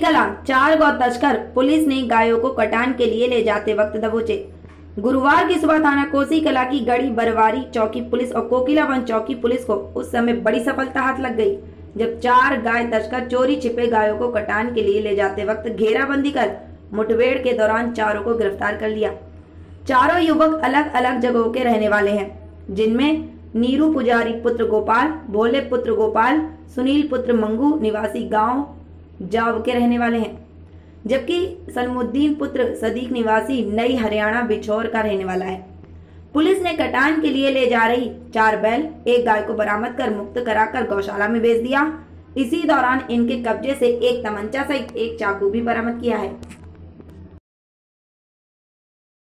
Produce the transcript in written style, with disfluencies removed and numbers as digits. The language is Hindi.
कला 4 गौ तस्कर पुलिस ने गायों को कटान के लिए ले जाते वक्त दबोचे। गुरुवार की सुबह थाना कोसी कला की गढ़ी बरवारी चौकी पुलिस और कोकिलावन चौकी पुलिस को उस समय बड़ी सफलता हाथ लग गई, जब 4 गाय तस्कर चोरी छिपे गायों को कटान के लिए ले जाते वक्त घेराबंदी कर मुठभेड़ के दौरान चारों को गिरफ्तार कर लिया। चारों युवक अलग अलग जगहों के रहने वाले हैं, जिनमें नीरू पुजारी पुत्र गोपाल, भोले पुत्र गोपाल, सुनील पुत्र मंगू निवासी गांव जाव के रहने वाले हैं, जबकि सलमुद्दीन पुत्र सदीक निवासी नई हरियाणा बिछौर का रहने वाला है। पुलिस ने कटान के लिए ले जा रही 4 बैल, 1 गाय को बरामद कर मुक्त कराकर गौशाला में भेज दिया। इसी दौरान इनके कब्जे से एक तमंचा सहित एक चाकू भी बरामद किया है।